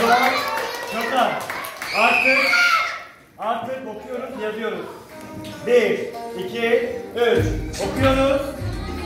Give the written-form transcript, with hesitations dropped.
Tamam. Nokta. Artık okuyoruz, yazıyoruz. 1, 2, 3. Okuyoruz,